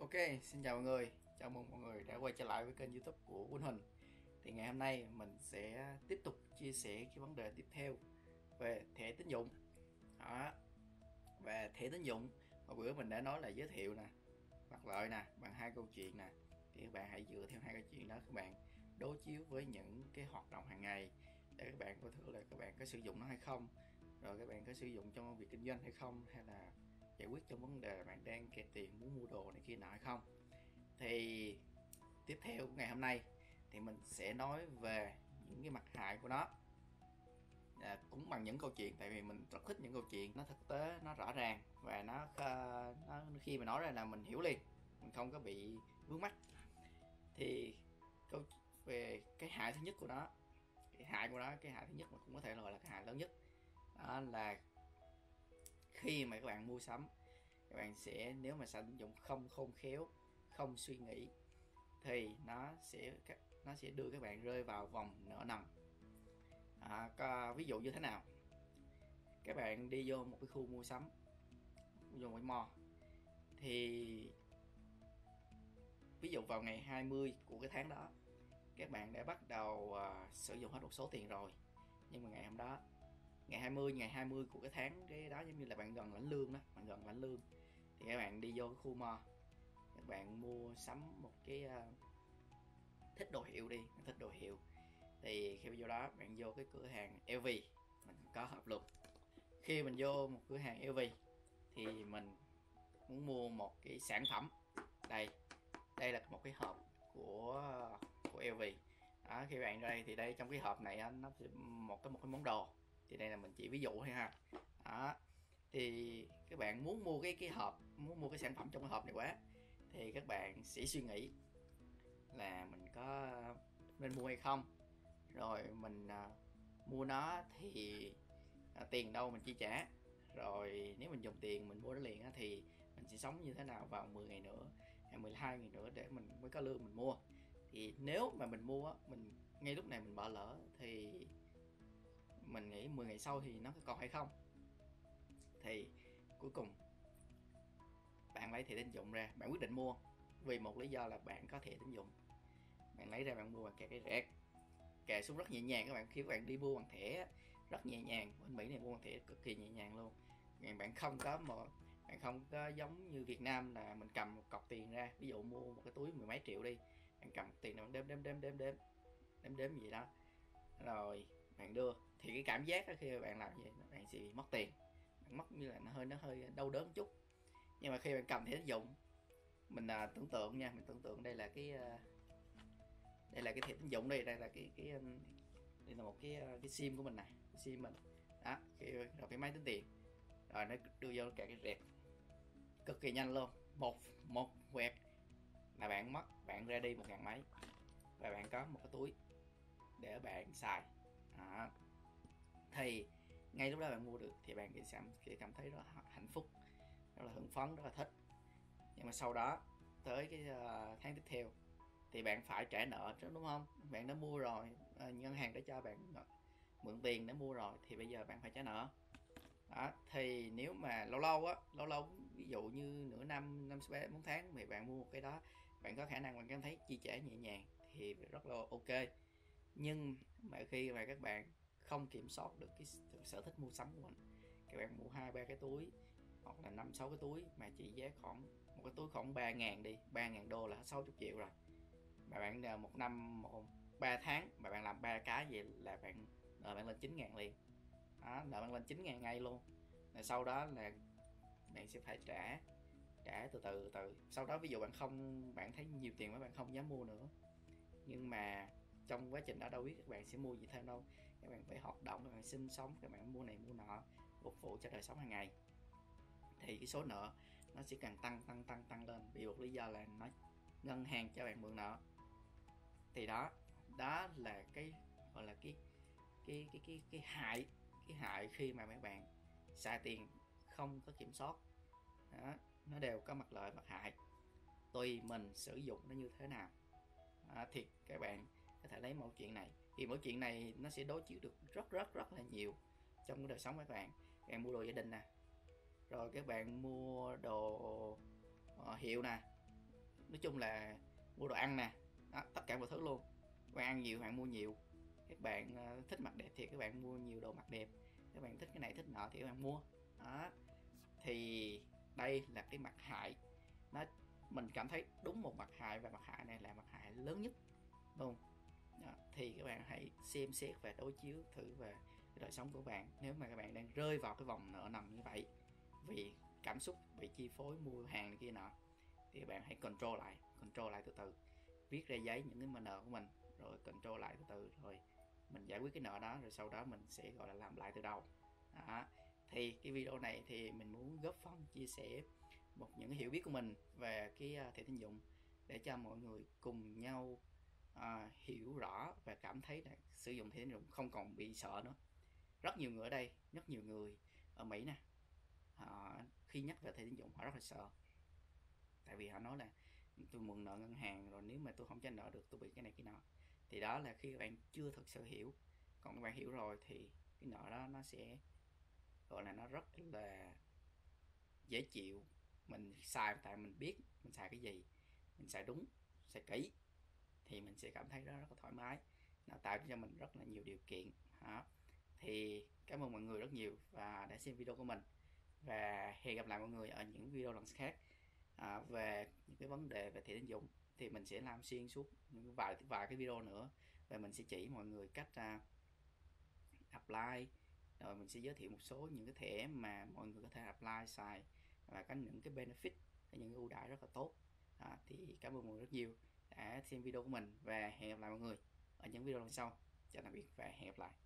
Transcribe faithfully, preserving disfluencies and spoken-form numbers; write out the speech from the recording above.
Ok, xin chào mọi người, chào mừng mọi người đã quay trở lại với kênh YouTube của Quỳnh Huỳnh. Thì ngày hôm nay mình sẽ tiếp tục chia sẻ cái vấn đề tiếp theo về thẻ tín dụng. Đó. Và thẻ tín dụng, hồi bữa mình đã nói là giới thiệu nè, mặt lợi nè, bằng hai câu chuyện nè. Thì các bạn hãy dựa theo hai câu chuyện đó, các bạn đối chiếu với những cái hoạt động hàng ngày để các bạn coi thử là các bạn có sử dụng nó hay không, rồi các bạn có sử dụng trong việc kinh doanh hay không, hay là giải quyết trong vấn đề là bạn đang kẹt tiền muốn mua đồ này kia nọ hay không. Thì tiếp theo của ngày hôm nay thì mình sẽ nói về những cái mặt hại của nó, à, cũng bằng những câu chuyện, tại vì mình rất thích những câu chuyện nó thực tế, nó rõ ràng và nó, nó khi mà nói ra là mình hiểu liền, mình không có bị vướng mắc. Thì câu về cái hại thứ nhất của nó, cái hại của nó cái hại thứ nhất mà cũng có thể gọi là cái hại lớn nhất, đó là khi mà các bạn mua sắm, các bạn sẽ, nếu mà sử dụng không khôn khéo, không suy nghĩ, thì nó sẽ nó sẽ đưa các bạn rơi vào vòng nợ nần. À, có, ví dụ như thế nào? Các bạn đi vô một cái khu mua sắm, vô một cái mall, thì ví dụ vào ngày hai mươi của cái tháng đó, các bạn đã bắt đầu uh, sử dụng hết một số tiền rồi, nhưng mà ngày hôm đó, ngày hai mươi ngày hai mươi của cái tháng cái đó, giống như là bạn gần lãnh lương đó, bạn gần lãnh lương thì các bạn đi vô cái khu mall, các bạn mua sắm một cái uh, thích đồ hiệu đi, thích đồ hiệu thì khi vô đó bạn vô cái cửa hàng lờ vê, mình có hộp luôn. Khi mình vô một cửa hàng lờ vê thì mình muốn mua một cái sản phẩm. Đây, đây là một cái hộp của của lờ vê. Đó, khi bạn ra đây thì đây, trong cái hộp này nó sẽ một cái một cái món đồ, thì đây là mình chỉ ví dụ thôi ha. Đó, thì các bạn muốn mua cái cái hộp, muốn mua cái sản phẩm trong cái hộp này quá, thì các bạn sẽ suy nghĩ là mình có nên mua hay không, rồi mình à, mua nó thì à, tiền đâu mình chi trả, rồi nếu mình dùng tiền mình mua nó liền á, thì mình sẽ sống như thế nào vào mười ngày nữa hay mười hai ngày nữa để mình mới có lương mình mua. Thì nếu mà mình mua á, mình ngay lúc này mình bỏ lỡ thì mình nghĩ mười ngày sau thì nó có còn hay không. Thì cuối cùng bạn lấy thẻ tín dụng ra, bạn quyết định mua vì một lý do là bạn có thẻ tín dụng. Bạn lấy ra bạn mua, bạn kẹt cái rẹt, kệ xuống rất nhẹ nhàng các bạn. Khi các bạn đi mua bằng thẻ rất nhẹ nhàng, bên Mỹ này mua bằng thẻ cực kỳ nhẹ nhàng luôn. Bạn không có một bạn không có giống như Việt Nam là mình cầm một cọc tiền ra, ví dụ mua một cái túi mười mấy triệu đi, bạn cầm tiền này bạn đếm đếm đếm đếm đếm đếm đếm gì đó rồi bạn đưa, thì cái cảm giác đó khi bạn làm vậy bạn sẽ bị mất tiền, bạn mất như là nó hơi nó hơi đau đớn chút. Nhưng mà khi bạn cầm thẻ tín dụng, mình à, tưởng tượng nha, mình tưởng tượng đây là cái à, đây là cái thẻ tín dụng, đây đây là cái cái đây là một cái cái sim của mình này, cái sim mình đó, khi rồi cái máy tính tiền, rồi nó đưa vô cả cái rẹt cực kỳ nhanh luôn, một một quẹt là bạn mất, bạn ra đi một ngàn mấy và bạn có một cái túi để bạn xài. Đó. Thì ngay lúc đó bạn mua được thì bạn sẽ cảm thấy rất là hạnh phúc, rất là hưng phấn, rất là thích. Nhưng mà sau đó tới cái uh, tháng tiếp theo thì bạn phải trả nợ chứ, đúng không? Bạn đã mua rồi, ngân hàng đã cho bạn mượn tiền để mua rồi, thì bây giờ bạn phải trả nợ. Đó, thì nếu mà lâu lâu á, lâu lâu ví dụ như nửa năm, năm ba bốn tháng thì bạn mua một cái đó, bạn có khả năng bạn cảm thấy chi trả nhẹ nhàng thì rất là ok. Nhưng mà khi mà các bạn không kiểm soát được cái sở thích mua sắm của mình, các bạn mua hai ba cái túi hoặc là năm sáu cái túi mà trị giá khoảng, một cái túi khoảng ba ngàn đi, ba ngàn đô là sáu mươi triệu rồi, mà bạn một năm một ba tháng mà bạn làm ba cái vậy là bạn nợ bạn lên chín ngàn liền. Đó, nợ bạn lên chín ngàn ngay luôn. Rồi sau đó là bạn sẽ phải trả trả từ từ từ sau đó ví dụ bạn không bạn thấy nhiều tiền quá bạn không dám mua nữa, nhưng mà trong quá trình đó đâu biết các bạn sẽ mua gì thêm đâu, các bạn phải hoạt động, các bạn sinh sống, các bạn mua này mua nọ phục vụ cho đời sống hàng ngày, thì cái số nợ nó sẽ càng tăng tăng tăng tăng lên vì một lý do là nó ngân hàng cho bạn mượn nợ. Thì đó đó là cái gọi là cái cái cái cái cái hại cái hại khi mà mấy bạn xài tiền không có kiểm soát. Đó, nó đều có mặt lợi mặt hại, tùy mình sử dụng nó như thế nào. Đó, thì các bạn có thể lấy mẫu chuyện này, thì mẫu chuyện này nó sẽ đối chiếu được rất rất rất là nhiều trong cái đời sống các bạn. Các bạn mua đồ gia đình nè, rồi các bạn mua đồ uh, hiệu nè, nói chung là mua đồ ăn nè, đó, tất cả mọi thứ luôn. Các bạn ăn nhiều bạn mua nhiều, các bạn uh, thích mặc đẹp thì các bạn mua nhiều đồ mặc đẹp, các bạn thích cái này thích nọ thì các bạn mua. Đó, thì đây là cái mặt hại. Nó mình cảm thấy đúng một mặt hại, và mặt hại này là mặt hại lớn nhất luôn. Đó, thì các bạn hãy xem xét và đối chiếu thử về cái đời sống của bạn. Nếu mà các bạn đang rơi vào cái vòng nợ nần như vậy vì cảm xúc bị chi phối mua hàng này kia nọ, thì bạn hãy control lại, control lại từ từ, viết ra giấy những cái mà nợ của mình, rồi control lại từ từ, rồi mình giải quyết cái nợ đó, rồi sau đó mình sẽ gọi là làm lại từ đầu. Đó. Thì cái video này thì mình muốn góp phần chia sẻ một những cái hiểu biết của mình về cái thẻ tín dụng, để cho mọi người cùng nhau à, hiểu rõ và cảm thấy là sử dụng thẻ tín dụng không còn bị sợ nữa. Rất nhiều người ở đây, rất nhiều người ở Mỹ nè, họ khi nhắc về thẻ tín dụng họ rất là sợ, tại vì họ nói là tôi mượn nợ ngân hàng rồi nếu mà tôi không trả nợ được tôi bị cái này cái nọ. Thì đó là khi các bạn chưa thực sự hiểu, còn các bạn hiểu rồi thì cái nợ đó nó sẽ gọi là nó rất là dễ chịu. Mình xài tại mình biết mình xài cái gì, mình xài đúng, xài kỹ, thì mình sẽ cảm thấy đó rất là thoải mái, nó tạo cho mình rất là nhiều điều kiện. Đó. Thì cảm ơn mọi người rất nhiều và đã xem video của mình, và hẹn gặp lại mọi người ở những video lần khác à, về những cái vấn đề về thẻ tín dụng. Thì mình sẽ làm xuyên suốt những vài vài cái video nữa, và mình sẽ chỉ mọi người cách uh, apply, rồi mình sẽ giới thiệu một số những cái thẻ mà mọi người có thể apply xài, và có những cái benefit, những cái ưu đãi rất là tốt. À, thì cảm ơn mọi người rất nhiều đã xem video của mình, và hẹn gặp lại mọi người ở những video lần sau. Chào tạm biệt và hẹn gặp lại.